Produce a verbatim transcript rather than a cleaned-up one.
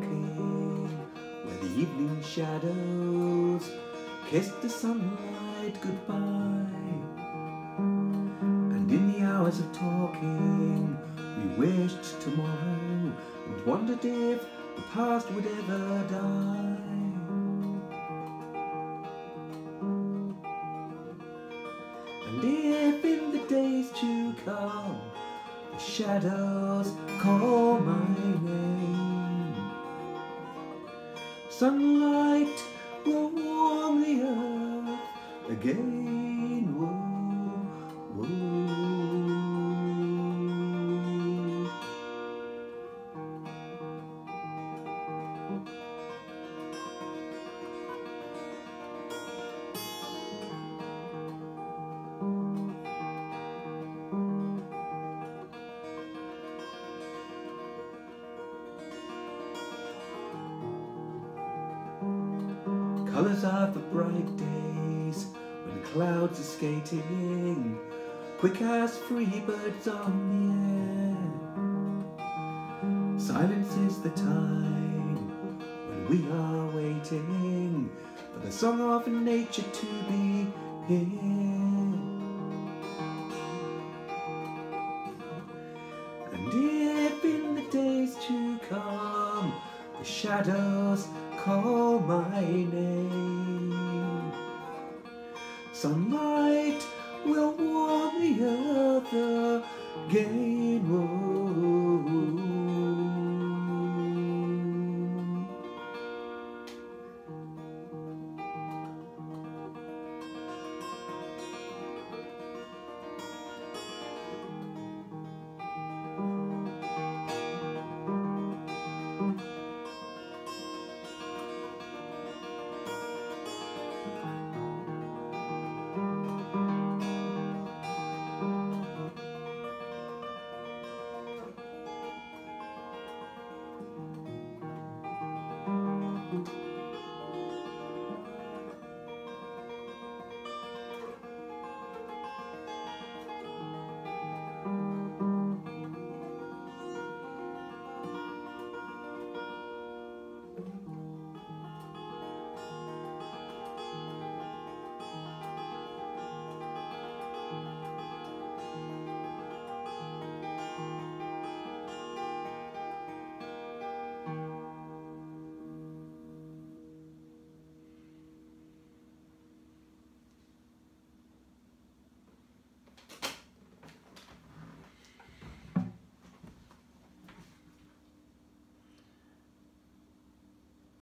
walking where the evening shadows kissed the sunlight goodbye, and in the hours of talking we wished tomorrow and wondered if the past would ever die. And if in the days to come the shadows call my name, sunlight will warm the earth again. Whoa, whoa. Colours of the bright days when clouds are skating, quick as free birds on the air. Silence is the time when we are waiting for the song of nature to be here. And if in the days to come the shadows call my name, sunlight will warm the earth again. Whoa.